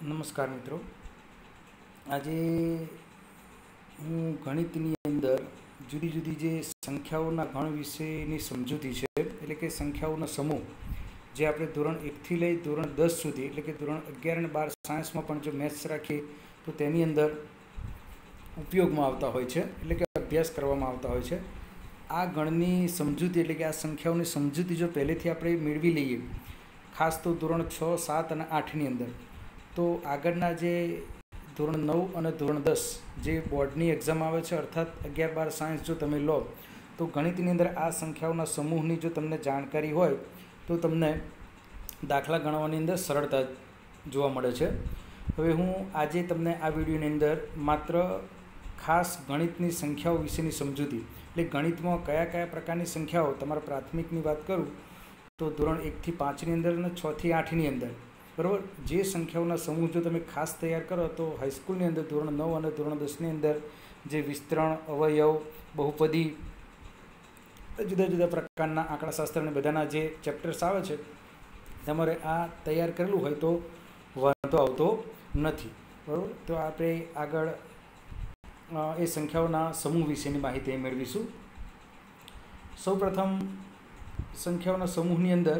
નમસ્કાર મિત્રો। આજે હું ગણિતની અંદર જુદી જુદી જે સંખ્યાઓના ગણ વિશેની સમજૂતી છે, એટલે કે સંખ્યાઓનો સમૂહ જે આપણે ધોરણ 1થી લઈ ધોરણ 10 સુધી, એટલે કે ધોરણ 11 અને 12 સાયન્સમાં પણ જો મેથ્સ રાખીએ તો તેની અંદર ઉપયોગમાં આવતા હોય છે, એટલે કે અભ્યાસ કરવામાં આવતા હોય છે। આ ગણની સમજૂતી એટલે કે આ સંખ્યાઓની સમજૂતી જો પહેલેથી આપણે મેળવી લઈએ, ખાસ તો ધોરણ 6, 7 અને 8ની અંદર, તો આગળના જે ધોરણ 9 અને ધોરણ 10 જે બોર્ડની એક્ઝામ આવે છે, અર્થાત 11, 12 સાયન્સ જો તમે લો તો ગણિતની અંદર આ સંખ્યાઓના સમૂહની જો તમને જાણકારી હોય તો તમને દાખલા ગણવાની અંદર સરળતા જોવા મળે છે। હવે હું આજે તમને આ વિડીયોની અંદર માત્ર ખાસ ગણિતની સંખ્યાઓ વિશેની સમજૂતી, એટલે ગણિતમાં કયા કયા પ્રકારની સંખ્યાઓ, તમારા પ્રાથમિકની વાત કરું તો ધોરણ 1થી 5ની અંદર અને 6થી 8ની અંદર, બરાબર, જે સંખ્યાઓના સમૂહ જો તમે ખાસ તૈયાર કરો તો હાઈસ્કૂલની અંદર ધોરણ 9 અને ધોરણ 10ની અંદર જે વિસ્તરણ, અવયવ, બહુપદી, જુદા જુદા પ્રકારના આંકડાશાસ્ત્ર અને બધાના જે ચેપ્ટર્સ આવે છે, તમારે આ તૈયાર કરેલું હોય તો વાંધો આવતો નથી, બરાબર। તો આપણે આગળ એ સંખ્યાઓના સમૂહ વિશેની માહિતી મેળવીશું। સૌપ્રથમ સંખ્યાઓના સમૂહની અંદર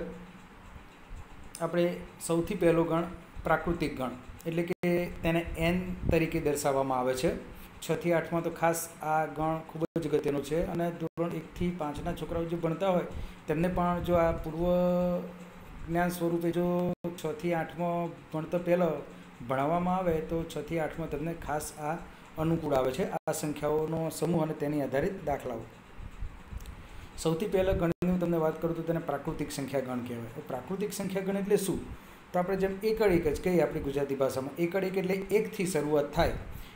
આપણે સૌથી પહેલો ગણ પ્રાકૃતિક ગણ, એટલે કે તેને n તરીકે દર્શાવવામાં આવે છે। 6થી 8માં તો ખાસ આ ગણ ખૂબ જ અગત્યનો છે, અને ધોરણ 1થી 5ના છોકરાઓ જે ભણતા હોય તેમને પણ જો આ પૂર્વ જ્ઞાન સ્વરૂપે જો 6થી 8માં ભણતા પહેલાં ભણાવવામાં આવે તો 6થી 8માં તમને ખાસ આ અનુકૂળ આવે છે, આ સંખ્યાઓનો સમૂહ અને તેની આધારિત દાખલાઓ। સૌથી પહેલાં ગણની હું તમને વાત કરું તો તેને પ્રાકૃતિક સંખ્યા ગણ કહેવાય। પ્રાકૃતિક સંખ્યા ગણ એટલે શું? તો આપણે જેમ એકડ એક જ કહીએ આપણી ગુજરાતી ભાષામાં, એકડ એક એટલે એકથી શરૂઆત થાય,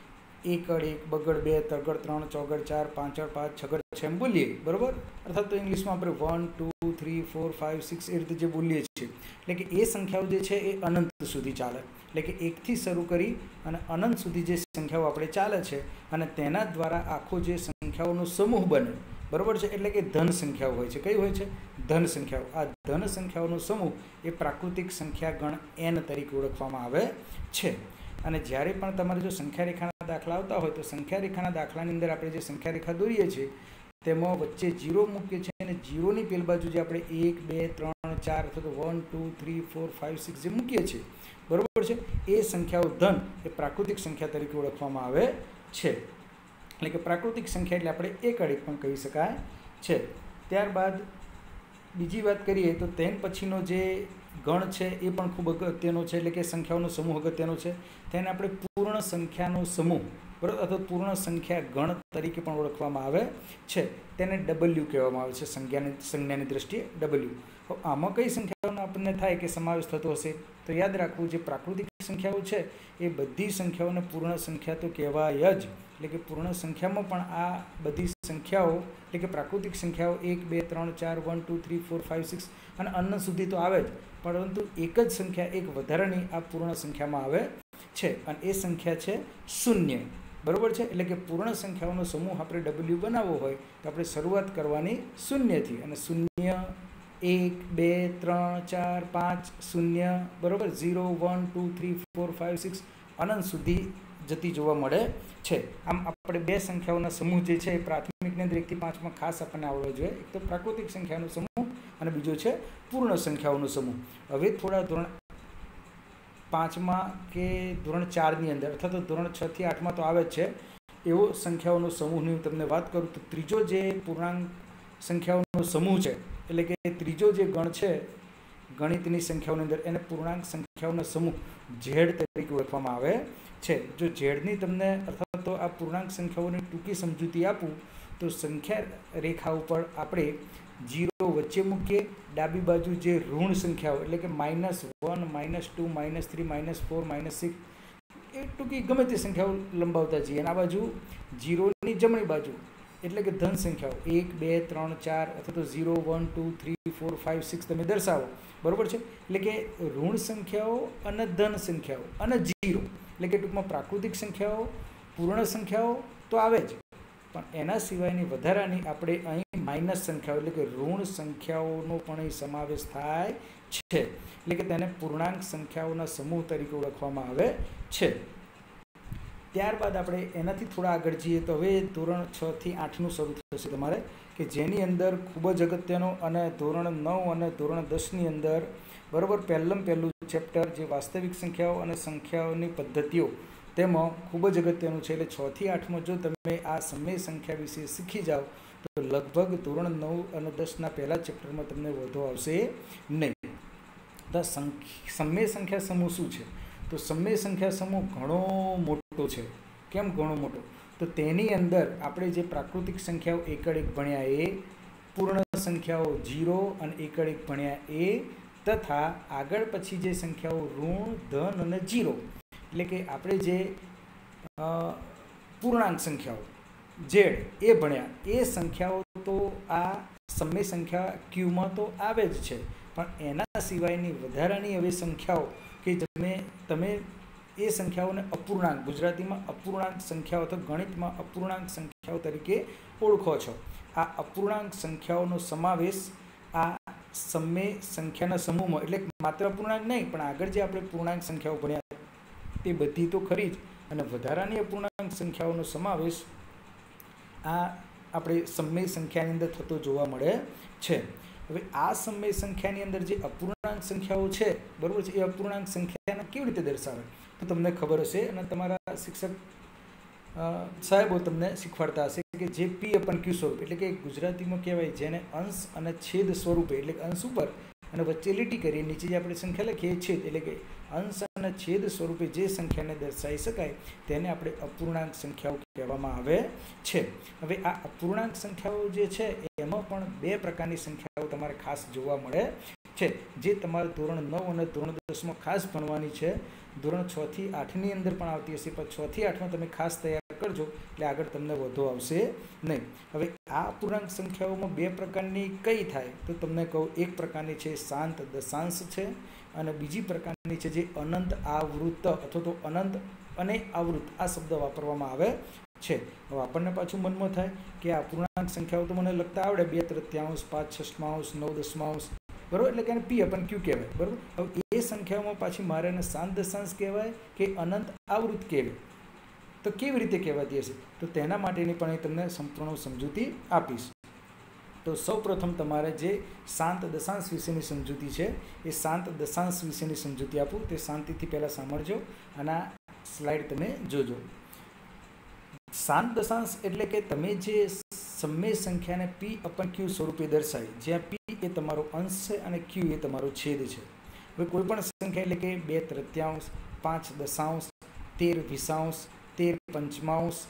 એકડ 1, બગડ 2, તગડ 3, ચોગડ 4, પાંચડ 5, છગડ 6 એમ બોલીએ, બરાબર। અર્થાત તો ઇંગ્લિશમાં આપણે 1, 2, 3, 4, 5, 6 એ રીતે જે બોલીએ છીએ, એટલે કે એ સંખ્યાઓ જે છે એ અનંત સુધી ચાલે, એટલે કે એકથી શરૂ કરી અને અનંત સુધી જે સંખ્યાઓ આપણે ચાલે છે, અને તેના દ્વારા આખો જે સંખ્યાઓનો સમૂહ બને, બરાબર છે, એટલે કે ધન સંખ્યાઓ હોય છે। કઈ હોય છે? ધન સંખ્યાઓ। આ ધન સંખ્યાઓનો સમૂહ એ પ્રાકૃતિક સંખ્યા ગણ n તરીકે ઓળખવામાં આવે છે। અને જ્યારે પણ તમારે જો સંખ્યા રેખાના દાખલા આવતા હોય તો સંખ્યા રેખાના દાખલાની અંદર આપણે જે સંખ્યા રેખા દોરીએ છીએ તેમાં વચ્ચે 0 મૂકીએ છીએ, અને 0ની પેલી બાજુ જે આપણે 1, 2, 3, 4 અથવા તો 1, 2, 3, 4, 5, 6 જે મૂકીએ છીએ, બરાબર છે, એ સંખ્યાઓ ધન એ પ્રાકૃતિક સંખ્યા તરીકે ઓળખવામાં આવે છે। એટલે કે પ્રાકૃતિક સંખ્યા એટલે આપણે એકડ એક પણ કહી શકાય છે। ત્યારબાદ બીજી વાત કરીએ તો તેન પછીનો જે ગણ છે એ પણ ખૂબ અગત્યનો છે, એટલે કે સંખ્યાઓનો સમૂહ અગત્યનો છે, તેને આપણે પૂર્ણ સંખ્યાનો સમૂહ, બરાબર, અથવા પૂર્ણ સંખ્યા ગણ તરીકે પણ ઓળખવામાં આવે છે। તેને W કહેવામાં આવે છે, સંજ્ઞાની દ્રષ્ટિએ W। તો આમાં કઈ સંખ્યાઓનો આપણને થાય કે સમાવેશ થતો હશે? તો યાદ રાખવું, જે પ્રાકૃતિક સંખ્યાઓ છે એ બધી સંખ્યાઓને પૂર્ણ સંખ્યા તો કહેવાય જ, એટલે કે પૂર્ણ સંખ્યામાં પણ આ બધી સંખ્યાઓ, એટલે કે પ્રાકૃતિક સંખ્યાઓ 1, 2, 3, 4, 1, 2, 3, 4, 5, 6 અને અનંત સુધી તો આવે જ, પરંતુ એક જ સંખ્યા, એક વધારાની આ પૂર્ણ સંખ્યામાં આવે છે, અને એ સંખ્યા છે શૂન્ય, બરાબર છે। એટલે કે પૂર્ણ સંખ્યાઓનો સમૂહ આપણે W બનાવવો હોય તો આપણે શરૂઆત કરવાની શૂન્યથી, અને શૂન્ય, 1, 2, 3, 4, 5, 0, બરાબર, 0, 1, 2, 3, 4, 5, 6 અનંત સુધી જતી જોવા મળે છે। આમ આપણે બે સંખ્યાઓના સમૂહ જે છે એ પ્રાથમિકની અંદર 1થી 5માં ખાસ આપણને આવડવો જોઈએ, એક તો પ્રાકૃતિક સંખ્યાનો સમૂહ અને બીજો છે પૂર્ણ સંખ્યાઓનો સમૂહ। હવે થોડા ધોરણ 5માં કે ધોરણ 4ની અંદર, અથવા તો ધોરણ 6થી 8માં તો આવે જ છે એવો સંખ્યાઓનો સમૂહની હું તમને વાત કરું તો ત્રીજો જે પૂર્ણાંક સંખ્યાઓનો સમૂહ છે, એટલે કે ત્રીજો જે ગણ છે ગણિતની સંખ્યાઓની અંદર, એને પૂર્ણાંક સંખ્યાઓનો સમૂહ Z તરીકે ઓળખવામાં આવે છે। જો ઝેડની તમને અર્થાત તો આ પૂર્ણાંક સંખ્યાઓની ટૂંકી સમજૂતી આપું તો સંખ્યા રેખા ઉપર આપણે 0 વચ્ચે મૂકીએ, ડાબી બાજુ જે ઋણ સંખ્યાઓ, એટલે કે -1, -2, -3, -4, -6 એ ટૂંકી ગમે તે સંખ્યાઓ લંબાવતા જઈએ, અને આ બાજુ 0ની જમણી બાજુ એટલે કે ધન સંખ્યાઓ 1, 2, 3, 4 અથવા તો 0, 1, 2, 3, 4, 5, 6 તમે દર્શાવો, બરાબર છે। એટલે કે ઋણ સંખ્યાઓ અને ધન સંખ્યાઓ અને 0, એટલે કે ટૂંકમાં પ્રાકૃતિક સંખ્યાઓ, પૂર્ણ સંખ્યાઓ તો આવે જ, પણ એના સિવાયની વધારાની આપણે અહીં માઇનસ સંખ્યાઓ, એટલે કે ઋણ સંખ્યાઓનો પણ અહીં સમાવેશ થાય છે, એટલે કે તેને પૂર્ણાંક સંખ્યાઓના સમૂહ તરીકે ઓળખવામાં આવે છે. ત્યારબાદ આપણે એનાથી થોડા આગળ જઈએ તો હવે ધોરણ 6 થી 8નું શરૂ થશે તમારે, કે જેની અંદર ખૂબ જ અગત્યનો, અને ધોરણ 9 અને ધોરણ 10ની અંદર બરાબર પહેલું ચેપ્ટર જે વાસ્તવિક સંખ્યાઓ અને સંખ્યાઓની પદ્ધતિઓ તેમાં ખૂબ જ અગત્યનું છે. એટલે 6 થી 8માં જો તમે આ સમય સંખ્યા વિશે શીખી જાઓ તો લગભગ ધોરણ 9 અને 10ના પહેલા ચેપ્ટરમાં તમને વધુ આવશે નહીં. તો સમય સંખ્યા સમૂહ શું છે? તો સમય સંખ્યા સમૂહ ઘણો મોટો છે. કેમ ઘણો મોટો? તો તેની અંદર આપણે જે પ્રાકૃતિક સંખ્યાઓ એકડ એક ભણ્યા એ, પૂર્ણ સંખ્યાઓ 0 અને એકડ એક ભણ્યા એ, તથા આગળ પછી જે સંખ્યાઓ ઋણ, ધન અને 0, એટલે કે આપણે જે પૂર્ણાંક સંખ્યાઓ ઝેડ એ ભણ્યા, એ સંખ્યાઓ તો આ સમય સંખ્યા ક્યુમાં તો આવે જ છે, પણ એના સિવાયની વધારાની હવે સંખ્યાઓ કે તમે એ સંખ્યાઓને અપૂર્ણાંક, ગુજરાતીમાં અપૂર્ણાંક સંખ્યાઓ અથવા ગણિતમાં અપૂર્ણાંક સંખ્યાઓ તરીકે ઓળખો છો. આ અપૂર્ણાંક સંખ્યાઓનો સમાવેશ આ સમય સંખ્યાના સમૂહમાં, એટલે માત્ર અપૂર્ણાંક નહીં પણ આગળ જે આપણે પૂર્ણાંક સંખ્યાઓ ભણ્યા તે બધી તો ખરી જ, અને વધારાની અપૂર્ણાંક સંખ્યાઓનો સમાવેશ આ આપણે સમય સંખ્યાની અંદર થતો જોવા મળે છે. હવે આ સમય સંખ્યાની અંદર જે અપૂર્ણાંક સંખ્યાઓ છે બરાબર છે, એ અપૂર્ણાંક સંખ્યાને કેવી રીતે દર્શાવે તો તમને ખબર હશે, અને તમારા શિક્ષક સાહેબો તમને શીખવાડતા હશે કે જે P/Q સ્વરૂપ, એટલે કે ગુજરાતીમાં કહેવાય જેને અંશ અને છેદ સ્વરૂપે, એટલે કે અંશ ઉપર અને વચ્ચે લીટી કરી નીચે જે આપણે સંખ્યા લખીએ છેદ, એટલે કે અંશ અને છેદ સ્વરૂપે જે સંખ્યાને દર્શાવી શકાય તેને આપણે અપૂર્ણાંક સંખ્યાઓ કહેવામાં આવે છે. હવે આ અપૂર્ણાંક સંખ્યાઓ જે છે એમાં પણ બે પ્રકારની સંખ્યાઓ તમારે ખાસ જોવા મળે છે, જે તમારે ધોરણ 9 અને ધોરણ 10માં ખાસ ભણવાની છે. ધોરણ 6 થી 8ની અંદર પણ આવતી હશે, પણ 6 થી 8માં તમે ખાસ તૈયાર કરજો એટલે આગળ તમને વધુ આવશે નહીં. હવે આ અપૂર્ણાંક સંખ્યાઓમાં બે પ્રકારની કઈ થાય તો તમને કહું, એક પ્રકારની છે શાંત દશાંશ છે, અને બીજી પ્રકારની છે જે અનંત આવૃત્ત અથવા તો અનંત અને આવૃત્ત આ શબ્દ વાપરવામાં આવે છે. હવે આપણને પાછું મનમાં થાય કે આ અપૂર્ણાંક સંખ્યાઓ તો મને લખતા આવડે, 2/3, 5/6, 9/10, બરાબર, એટલે કે P/Q કહેવાય. બરાબર, હવે એ સંખ્યાઓમાં પાછી મારે એને શાંત દશાંશ કહેવાય કે અનંત આવૃત્ત કહેવાય, તો કેવી રીતે કહેવાતી હશે તો તેના માટેની પણ તમને સંપૂર્ણ સમજૂતી આપીશ. તો સૌપ્રથમ તમારે જે શાંત દશાંશ વિશેની સમજૂતી છે એ શાંત દશાંશ વિશેની સમજૂતી આપું તે શાંતિથી પહેલાં સાંભળજો અને આ સ્લાઇડ તમે જોજો. શાંત દશાંશ એટલે કે તમે જે સમય સંખ્યાને P/Q સ્વરૂપે દર્શાવી, જ્યાં P એ તમારો અંશ છે અને Q એ તમારો છેદ છે. હવે કોઈ પણ સંખ્યા એટલે કે 2/3, 5/10, 13/20, 13/5,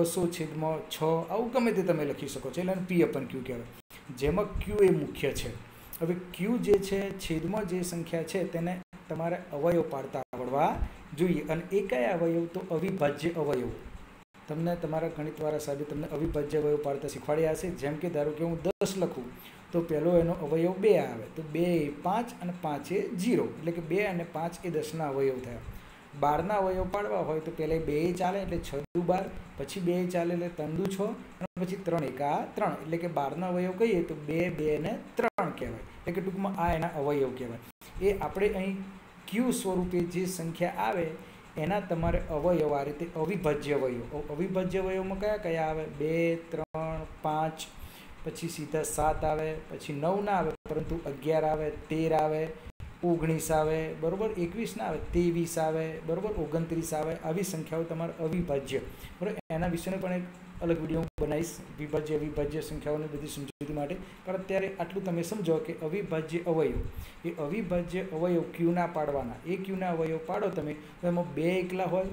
200/6, આવું ગમે તે તમે લખી શકો છો, એટલે P/Q કહેવાય, જેમાં Q એ મુખ્ય છે. હવે Q જે છે છેદમાં જે સંખ્યા છે તેને તમારે અવયવ પાડતા આવડવા જોઈએ, અને એ કયા અવયવ તો અવિભાજ્ય અવયવ. તમને તમારા ગણિતવાળા સાહેબે તમને અવિભાજ્ય અવયવ પાડતા શીખવાડ્યા હશે. જેમ કે ધારો કે હું 10 લખું તો પહેલો એનો અવયવ 2 આવે, તો 2 એ 5 અને 5 એ 0, એટલે કે 2 અને 5 એ 10ના અવયવ થયા. 12ના અવયવ પાડવા હોય તો પહેલાં 2 એ ચાલે એટલે 6 દુ 12, પછી 2 એ ચાલે એટલે 3 દુ 6, અને પછી 3 એકા 3, એટલે કે 12ના અવયવ કહીએ તો 2, 2 અને 3 કહેવાય, એટલે કે ટૂંકમાં આ એના અવયવ કહેવાય. એ આપણે અહીં Q સ્વરૂપે જે સંખ્યા આવે એના તમારે અવયવ આ રીતે અવિભાજ્ય અવયવ. અવિભાજ્ય અવયવમાં કયા કયા આવે? 2, 3, 5, પછી સીધા 7 આવે, પછી 9 ના આવે પરંતુ 11 આવે, 13 આવે, 19 આવે, બરાબર, 21 ના આવે, 23 આવે, બરાબર, 29 આવે. આવી સંખ્યાઓ તમારે અવિભાજ્ય, બરાબર, એના વિશેનો પણ એક અલગ વિડીયો બનાવીશ, વિભાજ્ય અવિભાજ્ય સંખ્યાઓની બધી સમજૂતી માટે. પણ અત્યારે આટલું તમે સમજો કે અવિભાજ્ય અવયવ, એ અવિભાજ્ય અવયવ Qના પાડવાના. એ Qના અવયવ પાડો તમે તો એમાં 2 એકલા હોય,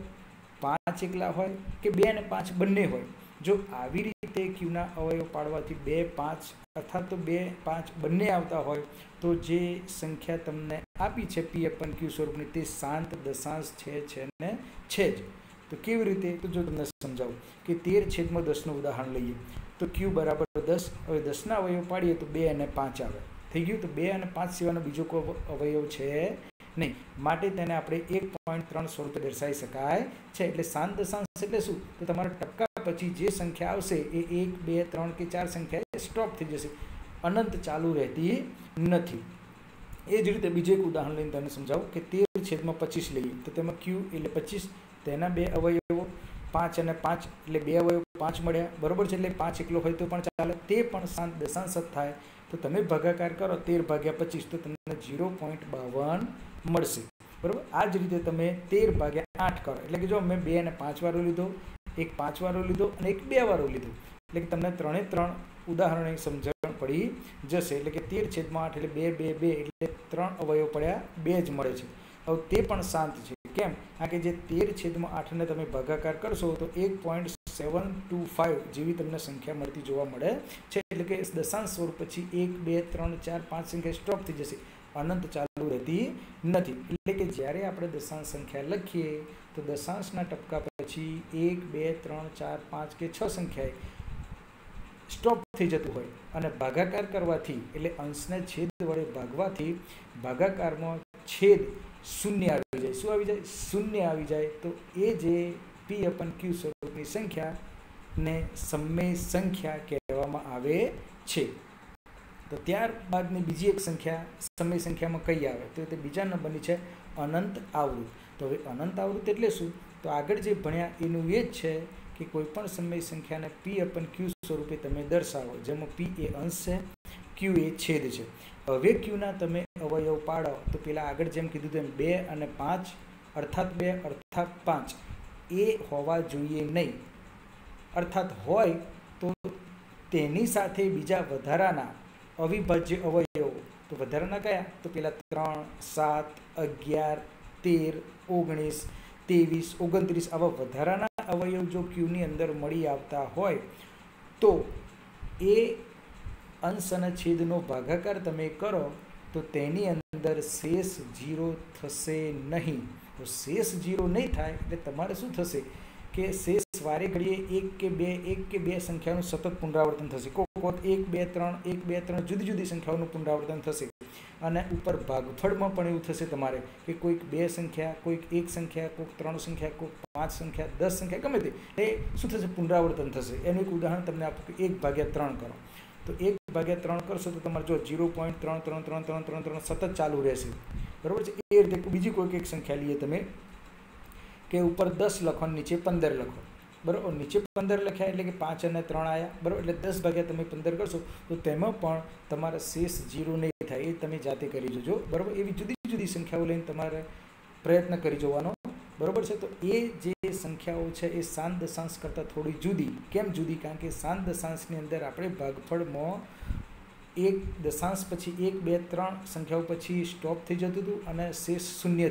5 એકલા હોય કે 2 અને 5 બંને હોય. જો આવી રીતે Qના અવયવ પાડવાથી 2, 5 અર્થાત તો 2, 5 બંને આવતા હોય તો જે સંખ્યા તમને આપી છે P/Q સ્વરૂપની તે શાંત દશાંશ છે ને છે જ. તો કેવી રીતે? તો જો તમને સમજાવું કે 13/10નું ઉદાહરણ લઈએ તો Q બરાબર 10. હવે 10ના અવયવ પાડીએ તો 2 અને 5 આવે, થઈ ગયું. તો 2 અને 5 સિવાયનો બીજો કોઈ અવયવ છે નહીં, માટે તેને આપણે 1.3 સ્વરૂપે દર્શાવી શકાય છે. એટલે શાંત દશાંશ એટલે શું? તો તમારા ટકા પછી જે સંખ્યા આવશે એ 1, 2, 3 કે 4 સંખ્યા સ્ટોપ થઈ જશે, અનંત ચાલુ રહેતી નથી. એ જ રીતે બીજું એક ઉદાહરણ લઈને તમને સમજાવું કે 13/25 લઈએ તો તેમાં q એટલે 25, તેના બે અવયવો 5 અને 5 એટલે બે અવયવો 5 મળ્યા, બરોબર છે. એટલે 5 એકલો હોય તો પણ ચાલે, તે પણ શાંત દશાંશ થાય તો તમે ભાગાકાર કરો 13/25 તો તમને 0.52 મળશે, બરાબર. આ જ રીતે તમે 13/8 કરો એટલે કે જો મેં 2 અને 5 વારો લીધો, એક 5 વારો લીધો અને એક 2 વારો લીધો, એટલે કે તમને 3 ઉદાહરણની સમજણ પડી જશે. એટલે કે 13/8 એટલે 2 2 2 એટલે 3 અવયવ પડ્યા 2 જ મળે છે. હવે તે પણ શાંત છે, કેમ? આ કે જે 13/8 ને તમે ભાગાકાર કરશો તો 1.725 જેવી તમને સંખ્યા મળતી જોવા મળે છે. એટલે કે દશાંશ સ્વરૂપ પછી 1 2 3 4 5 સંખ્યા સ્ટોપ થઈ જશે, અનંત ચાલુ રહેતી નથી. એટલે કે જ્યારે આપણે દશાંશ સંખ્યા લખીએ તો દશાંશના ટપકા પછી 1 2 3 4 5 કે 6 સંખ્યાએ સ્ટોપ થઈ જતું હોય અને ભાગાકાર કરવાથી એટલે અંશને છેદ વડે ભાગવાથી ભાગાકારમાં છેદ શૂન્ય આવી જાય. શું આવી જાય? શૂન્ય આવી જાય. તો એ જે p/q સ્વરૂપની સંખ્યાને સમય સંખ્યા કહેવામાં આવે છે. તો ત્યારબાદની બીજી એક સંખ્યા સમય સંખ્યામાં કઈ આવે તો તે બીજા નંબરની છે અનંત આવૃત. તો હવે અનંત આવૃત એટલે શું? તો આગળ જે ભણ્યા એનું એ જ છે કે કોઈ પણ સમય સંખ્યાને p/q સ્વરૂપે તમે દર્શાવો, જેમાં p એ અંશ છે, q એ છેદ છે. હવે qના તમે અવયવ પાડો તો પેલા આગળ જેમ કીધું તેમ 2 અને 5 અર્થાત 2 અર્થાત 5 એ હોવા જોઈએ નહીં, અર્થાત હોય તો તેની સાથે બીજા વધારાના અવિભાજ્ય અવયવો. તો વધારાના કયા? તો પેલા 3 7 11 13 19 23 29 આવા વધારાના અવયવ જો ક્યુની અંદર મળી આવતા હોય તો એ અંશ અને છેદનો ભાગાકાર તમે કરો તો તેની અંદર શેષ 0 થશે નહીં. તો શેષ 0 નહીં થાય એટલે તમારે શું થશે કે શેષ વારે ઘડીએ 1 કે 2 સંખ્યાનું સતત પુનરાવર્તન થશે. કોક 1 2 3 1 2 3 જુદી જુદી સંખ્યાઓનું પુનરાવર્તન થશે. અને ઉપર ભાગફળમાં પણ એવું થશે તમારે કે કોઈક 2 સંખ્યા, કોઈક 1 સંખ્યા, કોઈક 3 સંખ્યા, કોઈક 5 સંખ્યા, 10 સંખ્યા, ગમે તે એ શું થશે? પુનરાવર્તન થશે. એનું એક ઉદાહરણ તમને આપું કે 1/3 કરો તો 1/3 કરશો તો તમારે જો 0.33333 સતત ચાલુ રહેશે, બરાબર છે. એ રીતે બીજી કોઈક એક સંખ્યા લઈએ તમે કે ઉપર 10 લખો નીચે 15 લખો, બરાબર. નીચે 15 લખ્યા એટલે કે 5 અને 3 આવ્યા, બરાબર. એટલે 10 તમે 15 કરશો તો તેમાં પણ તમારા શેષ 0 નહીં થાય. એ તમે જાતે કરી જોજો, બરાબર. એવી જુદી જુદી સંખ્યાઓ લઈને તમારે પ્રયત્ન કરી જોવાનો, બરાબર છે. તો એ જે સંખ્યાઓ છે એ શાંત દશાંશ કરતાં થોડી જુદી. કેમ જુદી? કારણ કે શાંત દશાંશની અંદર આપણે ભાગફળમાં એક દશાંશ પછી 1 2 3 સંખ્યાઓ પછી સ્ટોપ થઈ જતું હતું અને શેષ શૂન્ય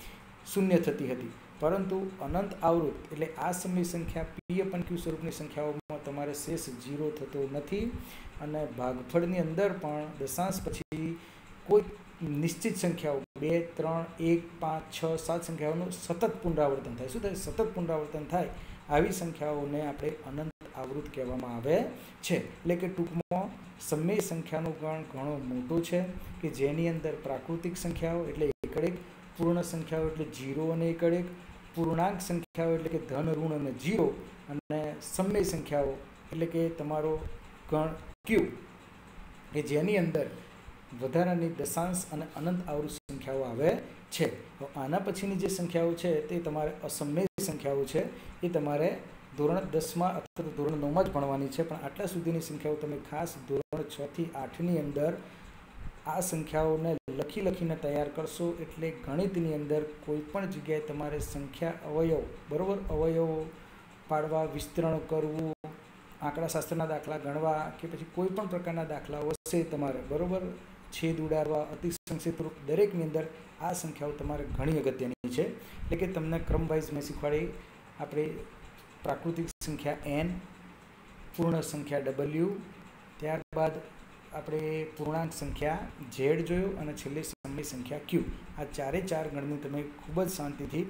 થતી હતી. પરંતુ અનંત આવૃત એટલે આ સમય સંખ્યા p/q સ્વરૂપની સંખ્યાઓમાં તમારે શેષ 0 થતો નથી અને ભાગફળની અંદર પણ દશાંશ પછી કોઈ નિશ્ચિત સંખ્યાઓ 2 3 1 5 6 7 સંખ્યાઓનું સતત પુનરાવર્તન થાય. શું થાય? સતત પુનરાવર્તન થાય. આવી સંખ્યાઓને આપણે અનંત આવૃત કહેવામાં આવે છે. એટલે કે ટૂંકમાં સમય સંખ્યાનો ગણ ઘણો મોટો છે કે જેની અંદર પ્રાકૃતિક સંખ્યાઓ એટલે એકડેક, પૂર્ણ સંખ્યાઓ એટલે 0 અને એકડેક, પૂર્ણાંક સંખ્યાઓ એટલે કે ધન, ઋણ અને 0 અને સમય સંખ્યાઓ એટલે કે તમારો ગણ q કે જેની અંદર વધારાની દશાંશ અને અનંત આવૃત સંખ્યાઓ આવે છે. તો આના પછીની જે સંખ્યાઓ છે તે તમારે અસમય સંખ્યાઓ છે. એ તમારે ધોરણ 10માં અથવા ધોરણ 9માં જ ભણવાની છે. પણ આટલા સુધીની સંખ્યાઓ તમે ખાસ ધોરણ 6 થી 8ની અંદર આ સંખ્યાઓને લખીને તૈયાર કરશો એટલે ગણિતની અંદર કોઈ પણ જગ્યાએ તમારે સંખ્યા અવયવ, બરાબર, અવયવો પાડવા, વિસ્તરણ કરવું, આંકડાશાસ્ત્રના દાખલા ગણવા કે પછી કોઈ પણ પ્રકારના દાખલાઓ હશે તમારે, બરાબર, છેદ ઉડાડવા, અતિ સંક્ષિપ્ત રૂપ, દરેકની અંદર આ સંખ્યાઓ તમારે ઘણી અગત્યની છે. એટલે કે તમને ક્રમવાઇઝ મેં શીખવાડી. આપણે પ્રાકૃતિક સંખ્યા n, પૂર્ણ સંખ્યા w, ત્યારબાદ આપણે પૂર્ણાંક સંખ્યા z જોયો અને છેલ્લે સમય સંખ્યા q. આ ચારે ચાર ગણની તમે ખૂબ જ શાંતિથી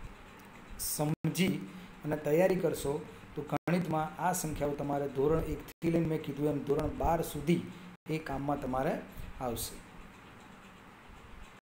સમજી અને તૈયારી કરશો તો ગણિતમાં આ સંખ્યાઓ તમારે ધોરણ 1થી લઈને મેં કીધું એમ ધોરણ 12 સુધી એ કામમાં તમારે આવશે.